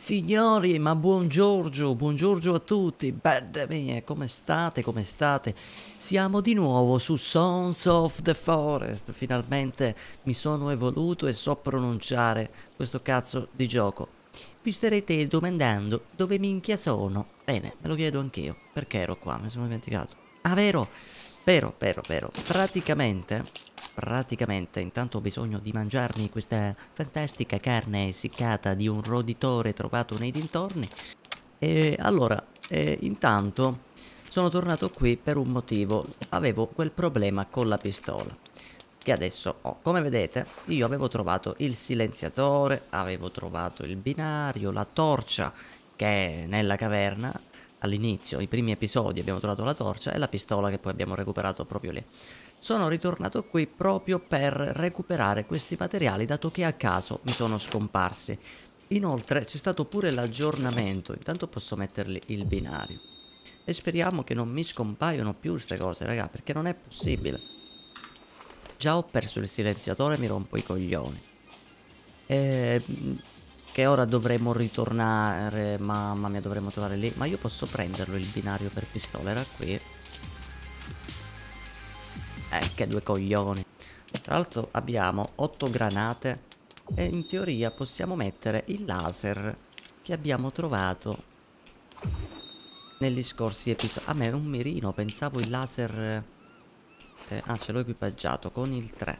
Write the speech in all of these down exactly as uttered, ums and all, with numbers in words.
Signori, ma buongiorno, buongiorno a tutti, belle mie, come state, come state? Siamo di nuovo su Sons of the Forest, finalmente mi sono evoluto e so pronunciare questo cazzo di gioco. Vi starete domandando dove minchia sono? Bene, me lo chiedo anch'io, perché ero qua, mi sono dimenticato. Ah, vero, vero, vero, vero, praticamente... Praticamente, intanto ho bisogno di mangiarmi questa fantastica carne essiccata di un roditore trovato nei dintorni. E allora, eh, intanto sono tornato qui per un motivo. Avevo quel problema con la pistola che adesso ho. Come vedete, io avevo trovato il silenziatore, avevo trovato il binario, la torcia che è nella caverna. All'inizio, i primi episodi, abbiamo trovato la torcia e la pistola che poi abbiamo recuperato proprio lì. Sono ritornato qui proprio per recuperare questi materiali, dato che a caso mi sono scomparsi. Inoltre c'è stato pure l'aggiornamento, intanto posso metterli il binario. E speriamo che non mi scompaiono più queste cose, raga, perché non è possibile. Già ho perso il silenziatore e mi rompo i coglioni. E... che ora dovremmo ritornare, mamma mia, dovremmo trovare lì. Ma io posso prenderlo il binario per pistola, era qui. Eh, che due coglioni. Tra l'altro abbiamo otto granate e in teoria possiamo mettere il laser che abbiamo trovato negli scorsi episodi. A me è un mirino, pensavo il laser... Eh, ah, ce l'ho equipaggiato con il tre.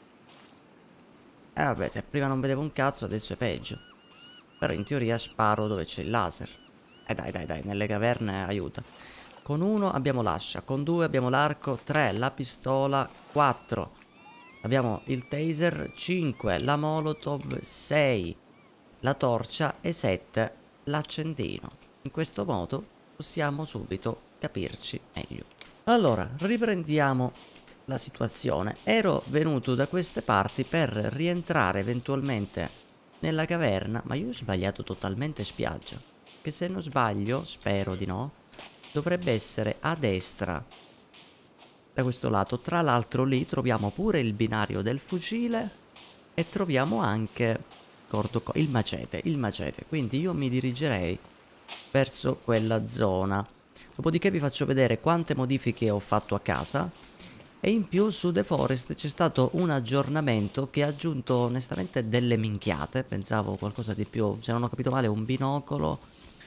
E eh, vabbè, se prima non vedevo un cazzo, adesso è peggio. Però in teoria sparo dove c'è il laser. E eh, dai, dai, dai, nelle caverne aiuta. Con uno abbiamo l'ascia, con due abbiamo l'arco, tre la pistola, quattro abbiamo il taser, cinque la molotov, sei la torcia e sette l'accendino. In questo modo possiamo subito capirci meglio. Allora, riprendiamo la situazione. Ero venuto da queste parti per rientrare eventualmente nella caverna, ma io ho sbagliato totalmente spiaggia. Che se non sbaglio, spero di no, dovrebbe essere a destra da questo lato. Tra l'altro lì troviamo pure il binario del fucile e troviamo anche il macete, il macete. Quindi io mi dirigerei verso quella zona. Dopodiché vi faccio vedere quante modifiche ho fatto a casa. E in più su The Forest c'è stato un aggiornamento che ha aggiunto onestamente delle minchiate. Pensavo qualcosa di più, se non ho capito male, un binocolo.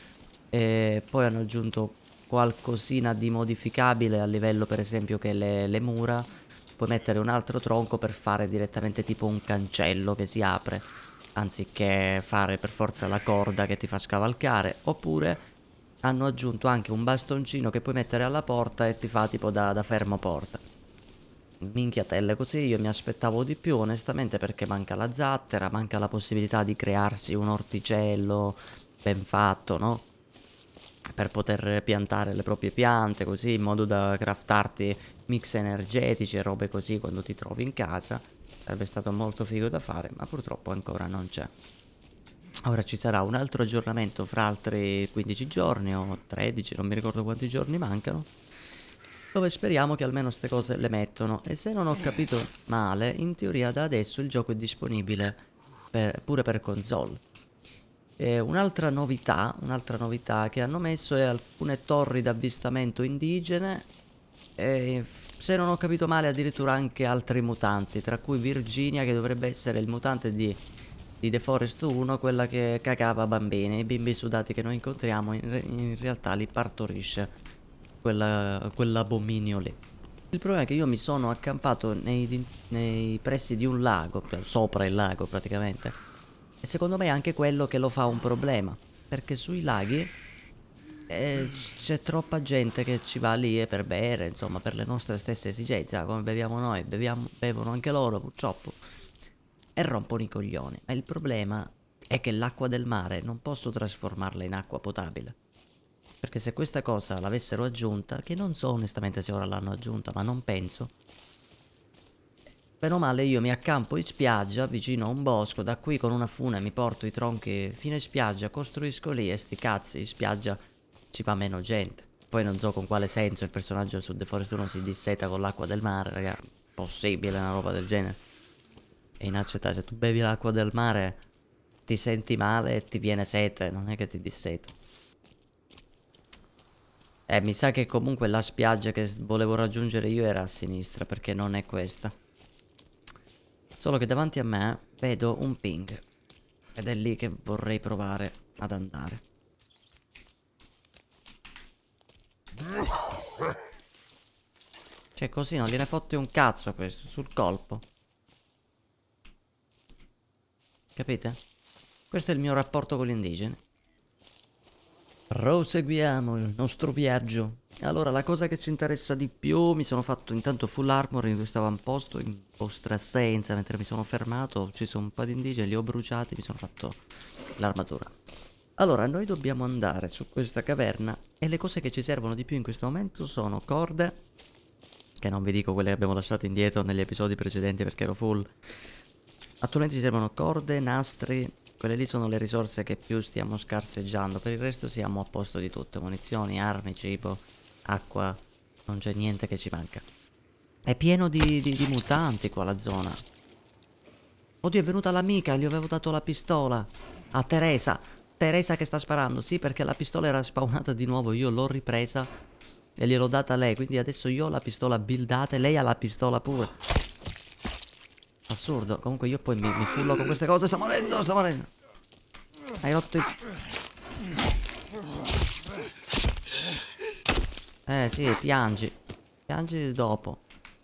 E poi hanno aggiunto qualcosina di modificabile a livello, per esempio, che le, le mura. Puoi mettere un altro tronco per fare direttamente tipo un cancello che si apre, anziché fare per forza la corda che ti fa scavalcare. Oppure hanno aggiunto anche un bastoncino che puoi mettere alla porta e ti fa tipo da, da fermo porta. Minchiatelle così, io mi aspettavo di più onestamente, perché manca la zattera, manca la possibilità di crearsi un orticello ben fatto, no? Per poter piantare le proprie piante così, in modo da craftarti mix energetici e robe così quando ti trovi in casa. Sarebbe stato molto figo da fare, ma purtroppo ancora non c'è. Ora ci sarà un altro aggiornamento fra altri quindici giorni o tredici, non mi ricordo quanti giorni mancano, dove speriamo che almeno queste cose le mettono. E se non ho capito male, in teoria da adesso il gioco è disponibile per, pure per console. Un'altra novità, un'altra novità che hanno messo è alcune torri d'avvistamento indigene. E se non ho capito male addirittura anche altri mutanti, tra cui Virginia, che dovrebbe essere il mutante di, di The Forest uno, quella che cagava bambini. I bimbi sudati che noi incontriamo in, re in realtà li partorisce quell'abominio lì. Il problema è che io mi sono accampato nei, nei pressi di un lago, sopra il lago praticamente. E secondo me è anche quello che lo fa un problema, perché sui laghi eh, c'è troppa gente che ci va lì per bere, insomma, per le nostre stesse esigenze, ah, come beviamo noi, beviamo, bevono anche loro purtroppo, e rompono i coglioni. Ma il problema è che l'acqua del mare non posso trasformarla in acqua potabile, perché se questa cosa l'avessero aggiunta, che non so onestamente se ora l'hanno aggiunta, ma non penso, bene o male io mi accampo in spiaggia vicino a un bosco, da qui con una fune mi porto i tronchi fino in spiaggia, costruisco lì e sti cazzi, in spiaggia ci va meno gente. Poi non so con quale senso il personaggio su The Forest uno si disseta con l'acqua del mare, raga. Possibile una roba del genere? È inaccettabile, se tu bevi l'acqua del mare ti senti male e ti viene sete, non è che ti disseta. Eh, mi sa che comunque la spiaggia che volevo raggiungere io era a sinistra, perché non è questa. Solo che davanti a me vedo un ping. Ed è lì che vorrei provare ad andare. Cioè così non gliene fotte un cazzo a questo, sul colpo. Capite? Questo è il mio rapporto con gli indigeni. Proseguiamo il nostro viaggio. Allora, la cosa che ci interessa di più, mi sono fatto intanto full armor in questo avamposto, in vostra assenza, mentre mi sono fermato, ho ucciso un po' di indigeni, li ho bruciati, mi sono fatto l'armatura. Allora, noi dobbiamo andare su questa caverna e le cose che ci servono di più in questo momento sono corde, che non vi dico quelle che abbiamo lasciato indietro negli episodi precedenti perché ero full. Attualmente ci servono corde, nastri. Quelle lì sono le risorse che più stiamo scarseggiando. Per il resto siamo a posto di tutto. Munizioni, armi, cibo, acqua. Non c'è niente che ci manca. È pieno di, di, di mutanti qua la zona. Oddio, è venuta l'amica. Gli avevo dato la pistola. A Teresa. Teresa che sta sparando. Sì, perché la pistola era spawnata di nuovo. Io l'ho ripresa e gliel'ho data a lei. Quindi adesso io ho la pistola buildata e lei ha la pistola pure. Assurdo. Comunque io poi mi, mi fullo con queste cose. Sto morendo, sto morendo. Hai rotto i... Eh sì, piangi. Piangi dopo.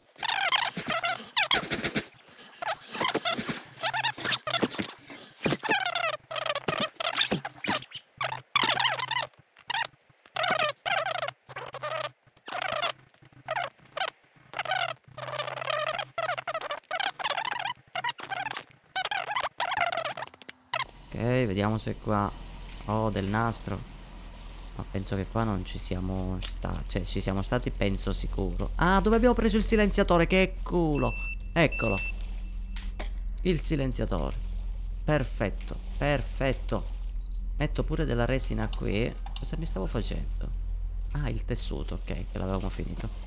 Ok, vediamo se qua ho del nastro. Ma penso che qua non ci siamo stati. Cioè, ci siamo stati, penso sicuro. Ah, dove abbiamo preso il silenziatore? Che culo. Eccolo. Il silenziatore. Perfetto, perfetto. Metto pure della resina qui. Cosa mi stavo facendo? Ah, il tessuto, ok, che l'avevamo finito.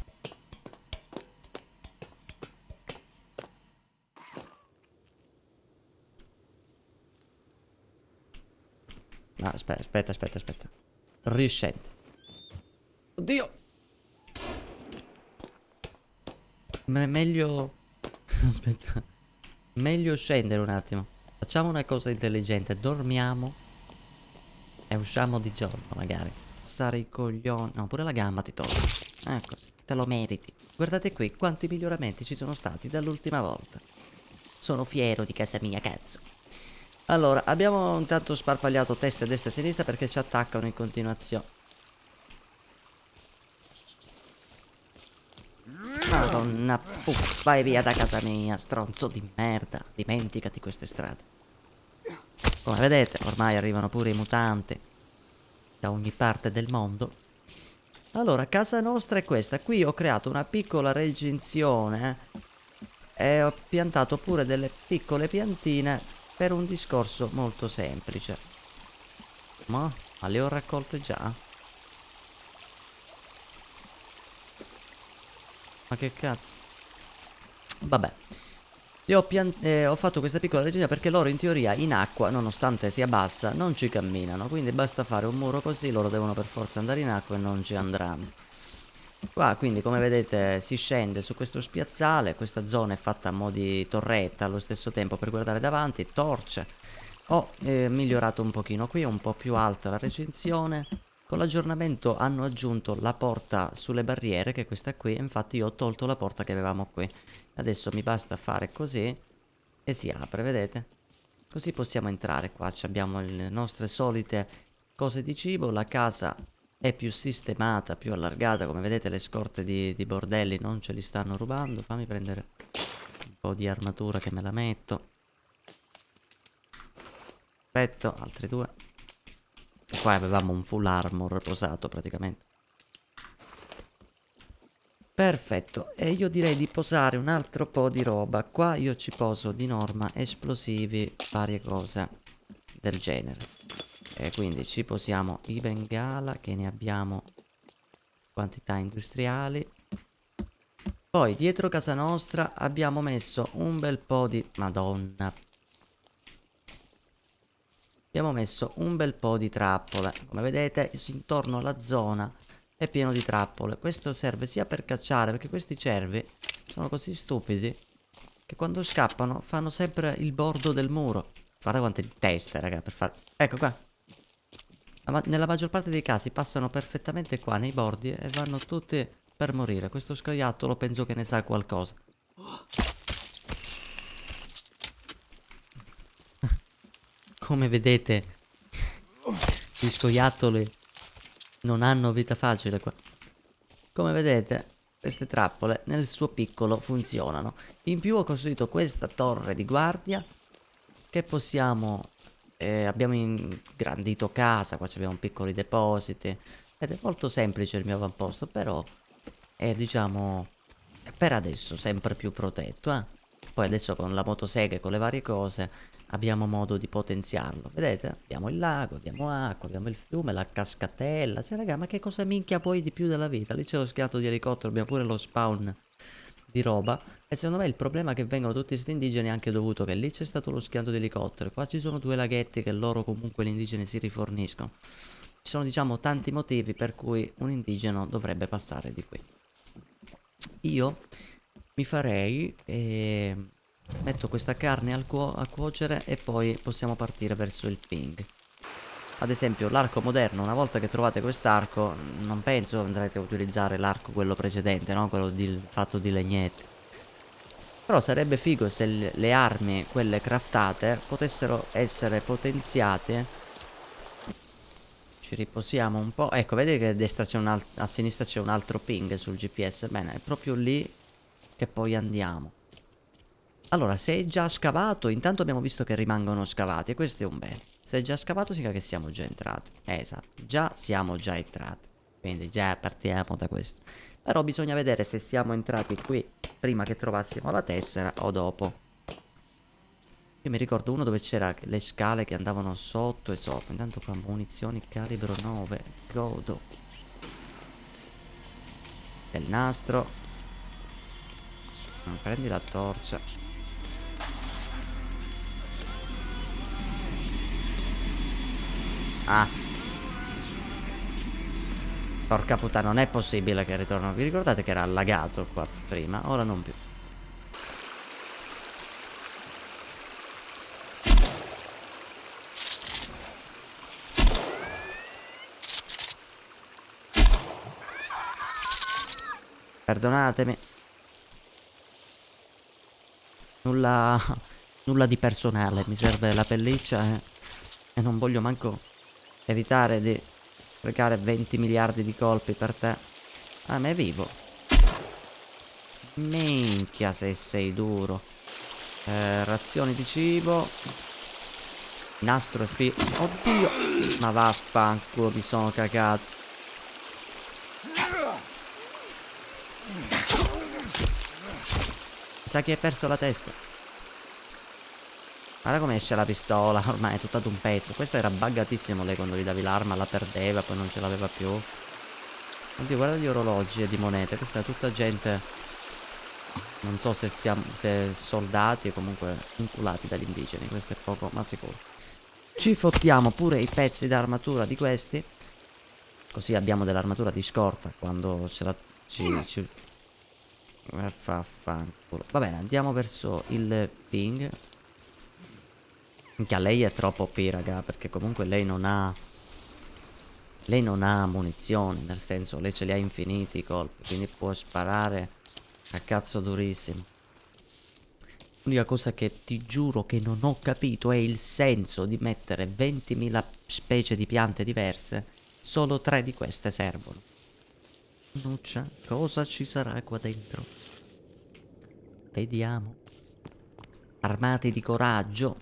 No, aspetta, aspetta, aspetta, aspetta. Riscendi. Oddio. Ma è meglio... Aspetta. Meglio scendere un attimo. Facciamo una cosa intelligente. Dormiamo. E usciamo di giorno, magari. Passare i coglioni. No, pure la gamba ti tolgo. Eh, così. Te lo meriti. Guardate qui quanti miglioramenti ci sono stati dall'ultima volta. Sono fiero di casa mia, cazzo. Allora, abbiamo intanto sparpagliato testa destra e sinistra perché ci attaccano in continuazione. Madonna puffa, vai via da casa mia, stronzo di merda. Dimenticati queste strade. Come vedete, ormai arrivano pure i mutanti da ogni parte del mondo. Allora, casa nostra è questa. Qui ho creato una piccola recinzione e ho piantato pure delle piccole piantine per un discorso molto semplice. Ma, ma le ho raccolte già? Ma che cazzo? Vabbè. Io ho, eh, ho fatto questa piccola regina perché loro in teoria in acqua, nonostante sia bassa, non ci camminano. Quindi basta fare un muro così, loro devono per forza andare in acqua e non ci andranno. Qua quindi come vedete si scende su questo spiazzale. Questa zona è fatta a mo' di torretta allo stesso tempo per guardare davanti. Torce. Ho eh, migliorato un pochino qui, è un po' più alta la recinzione. Con l'aggiornamento hanno aggiunto la porta sulle barriere, che è questa qui. Infatti io ho tolto la porta che avevamo qui. Adesso mi basta fare così e si apre, vedete? Così possiamo entrare qua. Abbiamo le nostre solite cose di cibo. La casa è più sistemata, più allargata. Come vedete le scorte di, di bordelli non ce li stanno rubando. Fammi prendere un po' di armatura che me la metto. Perfetto, altri due. E qua avevamo un full armor posato praticamente. Perfetto, e io direi di posare un altro po' di roba. Qua io ci poso di norma esplosivi, varie cose del genere. E quindi ci posiamo i bengala, che ne abbiamo quantità industriali. Poi dietro casa nostra abbiamo messo un bel po' di... Madonna. abbiamo messo un bel po' di trappole. Come vedete, intorno alla zona è pieno di trappole. Questo serve sia per cacciare, perché questi cervi sono così stupidi che quando scappano fanno sempre il bordo del muro. Guarda quante teste, raga, per fare... Ecco qua. Ma nella maggior parte dei casi passano perfettamente qua nei bordi e vanno tutti per morire. Questo scoiattolo penso che ne sa qualcosa. Come vedete, gli scoiattoli non hanno vita facile qua. Come vedete, queste trappole nel suo piccolo funzionano. In più ho costruito questa torre di guardia che possiamo... Eh, abbiamo ingrandito casa, qua abbiamo piccoli depositi. Ed è molto semplice il mio avamposto, però è, diciamo, per adesso sempre più protetto, eh. Poi adesso con la motosega e con le varie cose abbiamo modo di potenziarlo. Vedete? Abbiamo il lago, abbiamo acqua, abbiamo il fiume, la cascatella. Cioè, raga, ma che cosa minchia poi di più della vita? Lì c'è lo schianto di elicottero, abbiamo pure lo spawn di roba. E secondo me il problema è che vengono tutti questi indigeni è anche dovuto che lì c'è stato lo schianto di elicottero. Qua ci sono due laghetti che loro comunque gli indigeni si riforniscono. Ci sono, diciamo, tanti motivi per cui un indigeno dovrebbe passare di qui. Io mi farei... Eh, metto questa carne al cuo a cuocere e poi possiamo partire verso il ping. Ad esempio l'arco moderno, una volta che trovate quest'arco, non penso andrete a utilizzare l'arco quello precedente, no? Quello di, fatto di legnetti. Però sarebbe figo se le, le armi, quelle craftate, potessero essere potenziate. Ci riposiamo un po'. Ecco, vedete che a destra c'è un altro, a sinistra c'è un altro ping sul G P S. Bene, è proprio lì che poi andiamo. Allora, se è già scavato, intanto abbiamo visto che rimangono scavati e questo è un bene. Se è già scavato significa che siamo già entrati. Eh, esatto, già siamo già entrati. Quindi già partiamo da questo. Però bisogna vedere se siamo entrati qui prima che trovassimo la tessera o dopo. Io mi ricordo uno dove c'era le scale che andavano sotto e sopra. Intanto qua munizioni calibro nove. Godo. Del nastro. Prendi la torcia. Ah. Porca puttana, non è possibile che ritorno. Vi ricordate che era allagato qua prima? Ora non più. Perdonatemi. Nulla... Nulla di personale. Mi serve la pelliccia e... E non voglio manco... evitare di sprecare venti miliardi di colpi per te. Ah, ma è vivo. Minchia se sei duro. eh, Razioni di cibo. Nastro e fi... Oddio. Ma vaffanculo, mi sono cagato. Mi sa che hai perso la testa. Guarda come esce la pistola, ormai è tutta ad un pezzo. Questo era buggatissimo, lei quando gli davi l'arma la perdeva, poi non ce l'aveva più. Oddio, guarda gli orologi e di monete. Questa è tutta gente, non so se siamo se soldati o comunque inculati dagli indigeni. Questo è poco ma sicuro. Ci fottiamo pure i pezzi d'armatura di questi, così abbiamo dell'armatura di scorta quando ce la ci, ci... fa fanculo. Va bene, andiamo verso il ping. Minchia, lei è troppo O P, raga, perché comunque lei non ha... Lei non ha munizioni, nel senso, lei ce li ha infiniti i colpi, quindi può sparare a cazzo durissimo. L'unica cosa che ti giuro che non ho capito è il senso di mettere ventimila specie di piante diverse. Solo tre di queste servono. Nuccia, cosa ci sarà qua dentro? Vediamo. Armati di coraggio.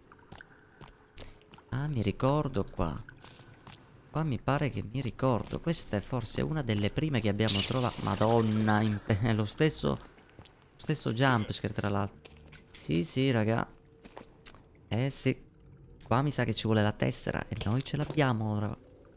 Ah, mi ricordo qua. Qua mi pare che mi ricordo. Questa è forse una delle prime che abbiamo trovato. Madonna, è lo stesso... Lo stesso jumpscare tra l'altro. Sì, sì, raga. Eh sì. Qua mi sa che ci vuole la tessera e noi ce l'abbiamo ora.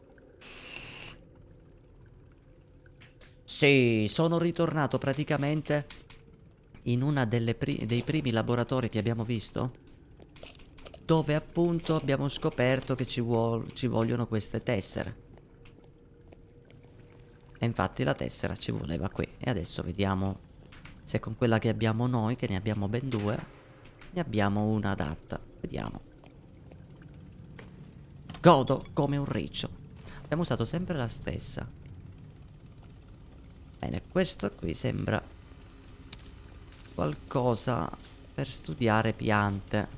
Sì, sono ritornato praticamente in una delle pri dei primi laboratori che abbiamo visto. dove appunto abbiamo scoperto che ci, vuol, ci vogliono queste tessere. E infatti la tessera ci voleva qui. E adesso vediamo se con quella che abbiamo noi, che ne abbiamo ben due, ne abbiamo una adatta. Vediamo. Godo come un riccio. Abbiamo usato sempre la stessa. Bene, questo qui sembra qualcosa per studiare piante.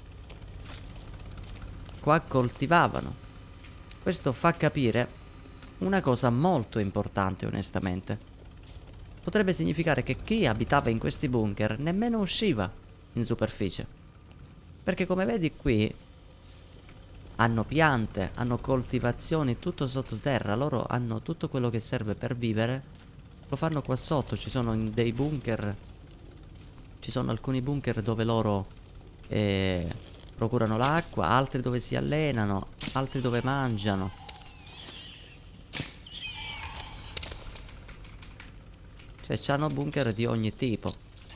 Qua coltivavano. Questo fa capire una cosa molto importante, onestamente. Potrebbe significare che chi abitava in questi bunker nemmeno usciva in superficie. Perché come vedi qui hanno piante, hanno coltivazioni, tutto sottoterra. Loro hanno tutto quello che serve per vivere. Lo fanno qua sotto. Ci sono dei bunker. Ci sono alcuni bunker dove loro eh, procurano l'acqua, altri dove si allenano, altri dove mangiano. Cioè c'hanno bunker di ogni tipo.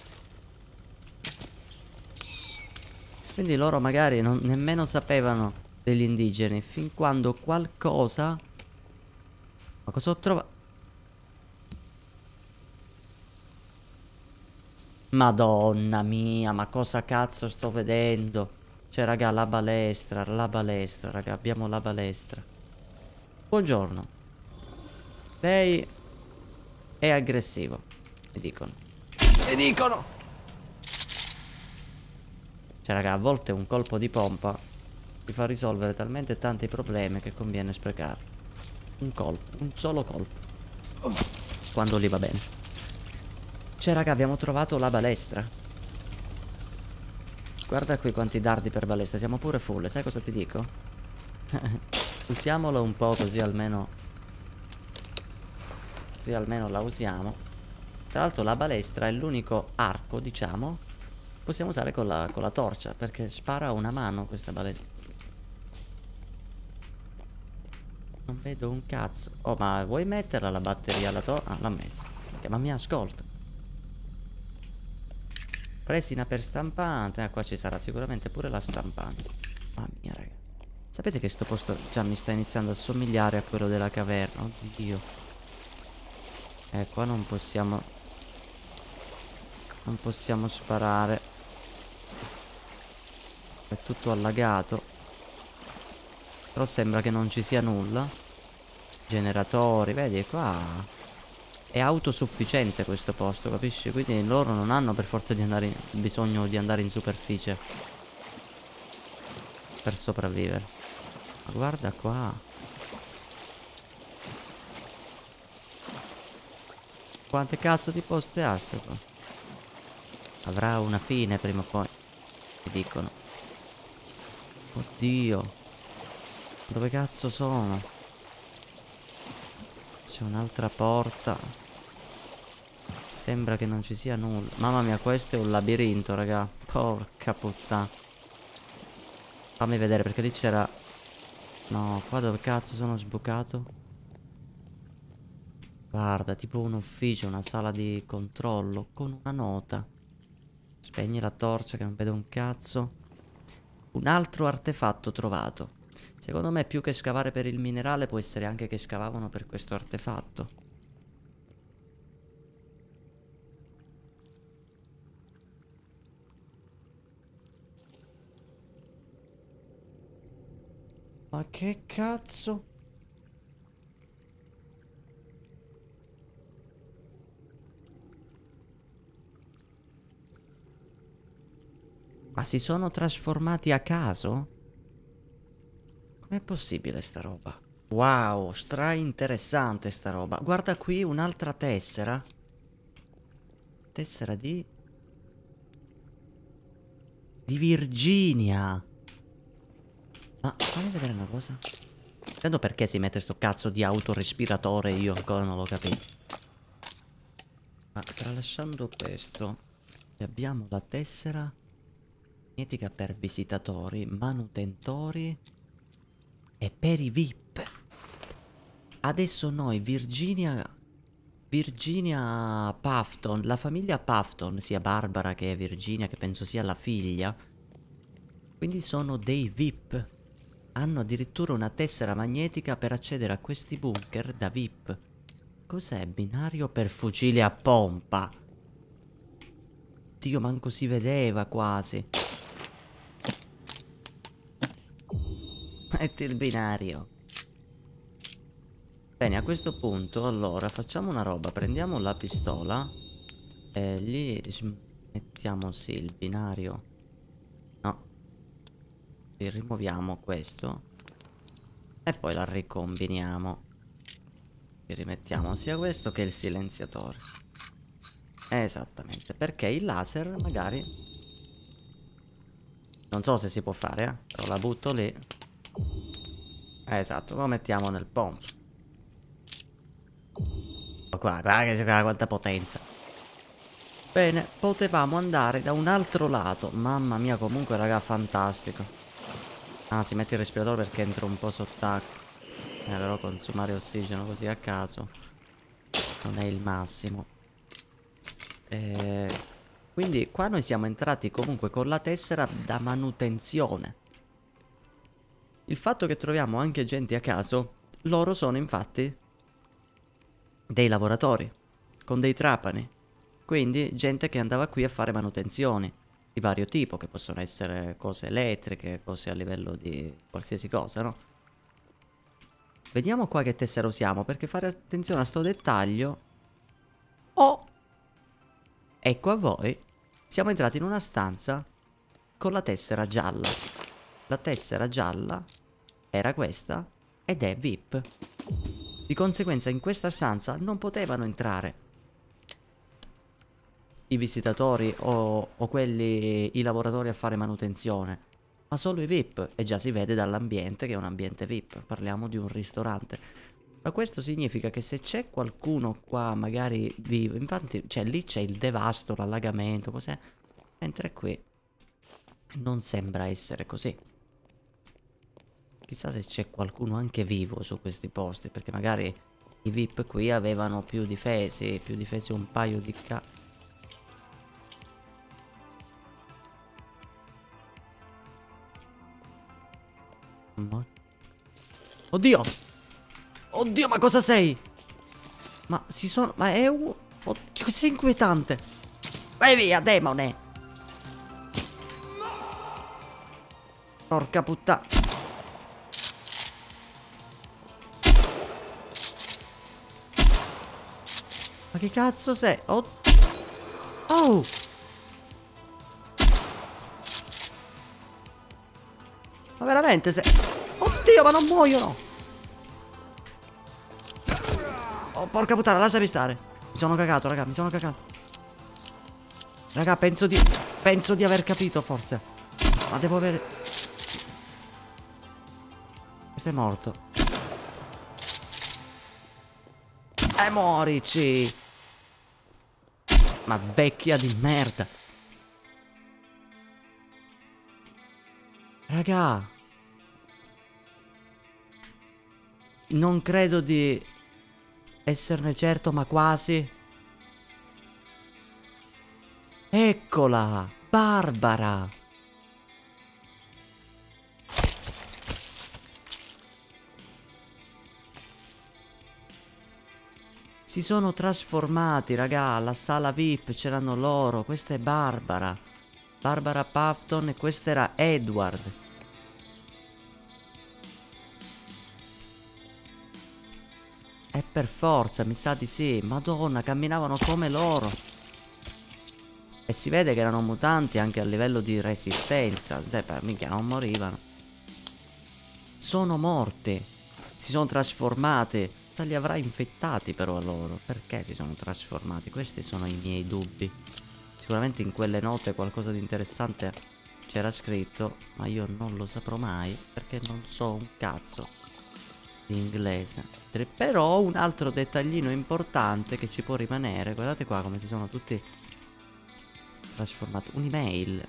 Quindi loro magari non, nemmeno sapevano degli indigeni, fin quando qualcosa... Ma cosa ho trovato? Madonna mia, ma cosa cazzo sto vedendo? Cioè raga, la balestra, la balestra, raga, abbiamo la balestra. Buongiorno. Lei è aggressivo, mi dicono. Mi dicono! Cioè raga, a volte un colpo di pompa ti fa risolvere talmente tanti problemi che conviene sprecarlo. Un colpo, un solo colpo, quando gli va bene. Cioè raga, abbiamo trovato la balestra. Guarda qui quanti dardi per balestra. Siamo pure full. Sai cosa ti dico? Usiamolo un po' così almeno. Così almeno la usiamo. Tra l'altro la balestra è l'unico arco, diciamo, possiamo usare con la, con la torcia, perché spara a una mano questa balestra. Non vedo un cazzo. Oh, ma vuoi metterla la batteria alla torcia? Ah, l'ha messa. Ma mi ascolta. Resina per stampante. Ah, qua ci sarà sicuramente pure la stampante. Mamma mia, raga. Sapete che sto posto già mi sta iniziando a somigliare a quello della caverna. Oddio. Eh, qua non possiamo... Non possiamo sparare. È tutto allagato. Però sembra che non ci sia nulla. Generatori, vedi qua... È autosufficiente questo posto, capisci? Quindi loro non hanno per forza di andare in... bisogno di andare in superficie per sopravvivere. Ma guarda qua. Quante cazzo di poste ha sto qua? Avrà una fine prima o poi, mi dicono. Oddio. Dove cazzo sono? C'è un'altra porta. Sembra che non ci sia nulla. Mamma mia, questo è un labirinto, raga. Porca puttana. Fammi vedere, perché lì c'era... No, qua dove cazzo sono sbucato? Guarda, tipo un ufficio, una sala di controllo con una nota. Spegni la torcia che non vedo un cazzo. Un altro artefatto trovato. Secondo me più che scavare per il minerale può essere anche che scavavano per questo artefatto. Ma che cazzo? Ma si sono trasformati a caso? Com'è possibile sta roba? Wow, stra interessante sta roba. Guarda qui un'altra tessera. Tessera di... Di Virginia. Ma fammi vedere una cosa. Intendo perché si mette sto cazzo di autorespiratore, io ancora non l'ho capito. Ma tralasciando questo, abbiamo la tessera magnetica per visitatori, manutentori e per i V I P. Adesso noi, Virginia... Virginia Puffton, la famiglia Puffton, sia Barbara che Virginia, che penso sia la figlia, Quindi sono dei V I P. Hanno addirittura una tessera magnetica per accedere a questi bunker da V I P. Cos'è? Binario per fucili a pompa. Dio, manco si vedeva quasi. Metti il binario. Bene, a questo punto, allora, facciamo una roba. Prendiamo la pistola e gli mettiamo, sì, il binario. No. E rimuoviamo questo. E poi la ricombiniamo. E rimettiamo sia questo che il silenziatore. Esattamente, perché il laser magari... Non so se si può fare, eh. Però la butto lì. Esatto, lo mettiamo nel pomp. Qua, guarda che c'è quanta potenza. Bene, potevamo andare da un altro lato. Mamma mia, comunque, raga, fantastico. Ah, si mette il respiratore perché entro un po' sott'acqua. Eh, però consumare ossigeno così a caso non è il massimo. Eh, quindi qua noi siamo entrati comunque con la tessera da manutenzione. Il fatto che troviamo anche gente a caso, loro sono infatti dei lavoratori con dei trapani. Quindi gente che andava qui a fare manutenzioni di vario tipo, che possono essere cose elettriche, cose a livello di qualsiasi cosa, no? Vediamo qua che tessera usiamo, perché fare attenzione a sto dettaglio. Oh! Ecco a voi, siamo entrati in una stanza con la tessera gialla. La tessera gialla era questa ed è V I P. Di conseguenza in questa stanza non potevano entrare i visitatori o, o quelli, i lavoratori a fare manutenzione, ma solo i V I P. E già si vede dall'ambiente che è un ambiente V I P. Parliamo di un ristorante. Ma questo significa che se c'è qualcuno qua magari vivo, infatti, cioè lì c'è il devasto, l'allagamento, cos'è? Mentre qui non sembra essere così. Chissà se c'è qualcuno anche vivo su questi posti, perché magari i V I P qui avevano più difesi, più difesi un paio di ca... Ma... Oddio! Oddio, ma cosa sei? Ma si sono... Ma è un... Oddio, che sei inquietante. Vai via, demone. Porca puttana. Ma che cazzo sei? Oh. Oh. Ma veramente sei... Oddio, ma non muoiono. Oh, porca puttana, lasciami stare. Mi sono cagato, raga, mi sono cagato. Raga, penso di... Penso di aver capito, forse. Ma devo avere... Questo è morto. E eh, morici. Ma vecchia di merda. Raga. Non credo di... esserne certo, ma quasi. Eccola, Barbara. Si sono trasformati, raga. Alla sala V I P c'erano loro. Questa è Barbara. Barbara Puffton e questo era Edward. E per forza, mi sa di sì. Madonna, camminavano come loro. E si vede che erano mutanti anche a livello di resistenza. Beh, minchia, non morivano. Sono morti. Si sono trasformati. Cosa li avrà infettati però a loro? Perché si sono trasformati? Questi sono i miei dubbi. Sicuramente in quelle note qualcosa di interessante c'era scritto, ma io non lo saprò mai perché non so un cazzo di inglese. Però un altro dettaglino importante che ci può rimanere, guardate qua come si sono tutti trasformati. Un'email.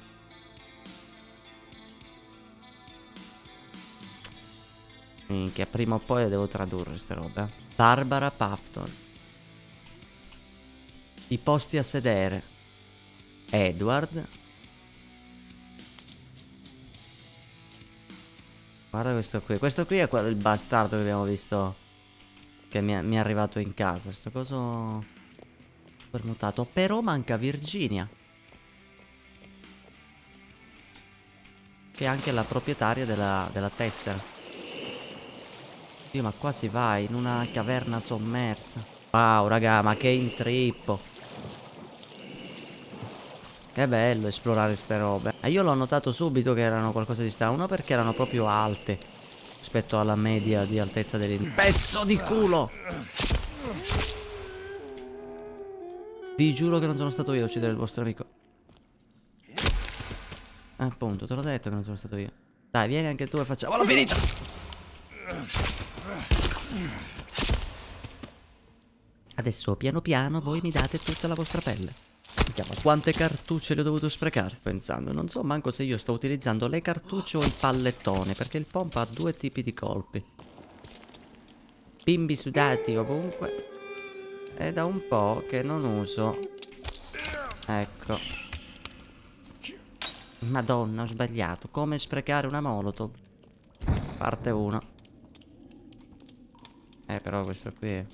Minchia, prima o poi le devo tradurre queste robe. Barbara Puffton. I posti a sedere. Edward. Guarda questo qui. Questo qui è quello, il bastardo che abbiamo visto. Che mi è, mi è arrivato in casa. Sto coso permutato. Però manca Virginia, che è anche la proprietaria della, della tessera. Dio, ma qua si va in una caverna sommersa. Wow, raga, ma che intrippo. Che bello esplorare ste robe. E io l'ho notato subito che erano qualcosa di strano. Uno perché erano proprio alte rispetto alla media di altezza degli... Pezzo di culo! Vi giuro che non sono stato io a uccidere il vostro amico. Eh, appunto, te l'ho detto che non sono stato io. Dai, vieni anche tu e facciamola finita! Adesso piano piano voi mi date tutta la vostra pelle. Ma quante cartucce le ho dovuto sprecare? Pensando, non so manco se io sto utilizzando le cartucce o i pallettoni, perché il pompa ha due tipi di colpi. Bimbi sudati ovunque. È da un po' che non uso. Ecco. Madonna, ho sbagliato. Come sprecare una molotov. Parte uno. Eh, però questo qui è...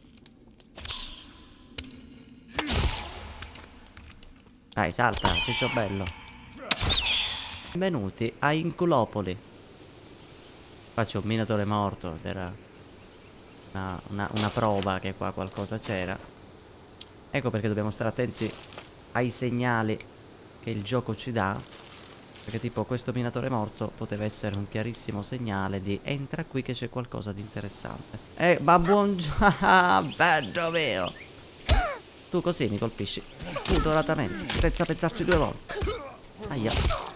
Dai, salta, ciccio bello. Benvenuti a Inculopoli. Qua c'è un minatore morto ed era una, una, una prova che qua qualcosa c'era. Ecco perché dobbiamo stare attenti ai segnali che il gioco ci dà. Perché tipo questo minatore morto poteva essere un chiarissimo segnale di entra qui che c'è qualcosa di interessante. Eh, ma buongiorno, bello mio. Tu così mi colpisci pudoratamente, senza pensarci due volte. Aia.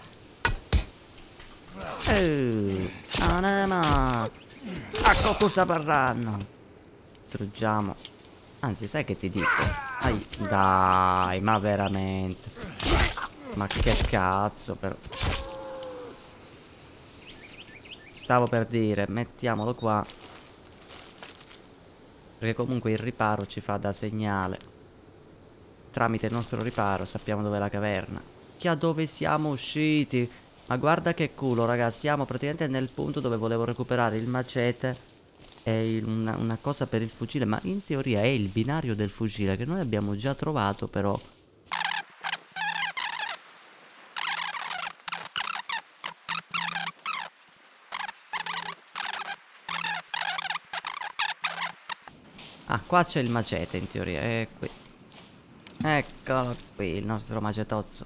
Eeeh, anema. A cocco sta parlando. Distruggiamo. Anzi, sai che ti dico? Ai, dai, ma veramente. Ma che cazzo, però. Stavo per dire, mettiamolo qua. Perché comunque il riparo ci fa da segnale. Tramite il nostro riparo sappiamo dov'è la caverna. Che dove siamo usciti. Ma guarda che culo, ragazzi. Siamo praticamente nel punto dove volevo recuperare il macete e il, una, una cosa per il fucile. Ma in teoria è il binario del fucile che noi abbiamo già trovato, però. Ah, qua c'è il macete in teoria. È qui. Eccolo qui, il nostro macetozzo.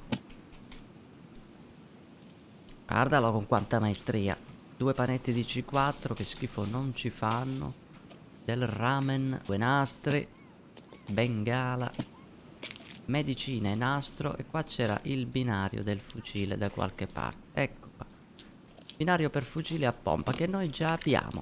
Guardalo con quanta maestria. Due panetti di C quattro che schifo non ci fanno. Del ramen, due nastri, bengala, medicina e nastro. E qua c'era il binario del fucile da qualche parte. Ecco qua. Binario per fucile a pompa che noi già abbiamo.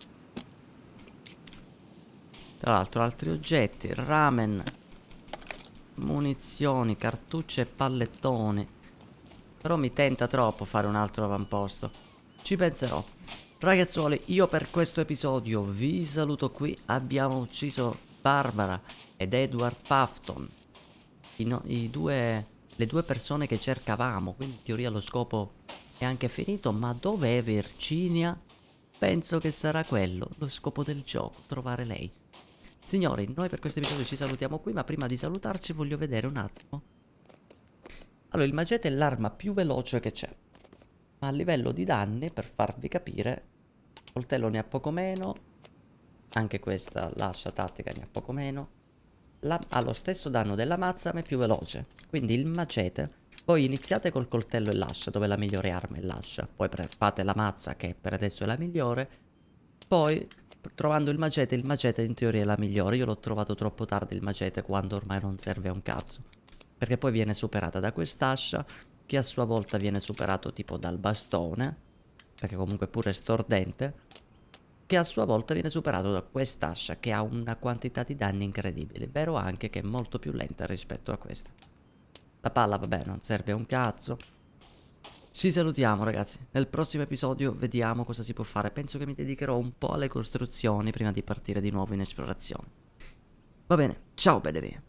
Tra l'altro altri oggetti, ramen, munizioni, cartucce e pallettoni. Però mi tenta troppo fare un altro avamposto. Ci penserò. Ragazzuoli, io per questo episodio vi saluto qui. Abbiamo ucciso Barbara ed Edward Puffton. I no i due, le due persone che cercavamo. Quindi in teoria lo scopo è anche finito. Ma dov'è Virginia? Penso che sarà quello lo scopo del gioco, trovare lei. Signori, noi per questo episodio ci salutiamo qui, ma prima di salutarci voglio vedere un attimo. Allora, il macete è l'arma più veloce che c'è. Ma a livello di danni, per farvi capire, il coltello ne ha poco meno. Anche questa l'ascia tattica ne ha poco meno. La, ha lo stesso danno della mazza, ma è più veloce. Quindi il macete, voi iniziate col coltello e l'ascia, dove la migliore arma è l'ascia. Poi fate la mazza, che per adesso è la migliore. Poi... trovando il macete, il macete in teoria è la migliore. Io l'ho trovato troppo tardi il macete, quando ormai non serve a un cazzo. Perché poi viene superata da quest'ascia, che a sua volta viene superato tipo dal bastone, perché comunque pure è stordente, che a sua volta viene superato da quest'ascia, che ha una quantità di danni incredibile. Vero anche che è molto più lenta rispetto a questa. La palla, vabbè, non serve a un cazzo. Ci salutiamo ragazzi, nel prossimo episodio vediamo cosa si può fare. Penso che mi dedicherò un po' alle costruzioni prima di partire di nuovo in esplorazione. Va bene, ciao belle mie.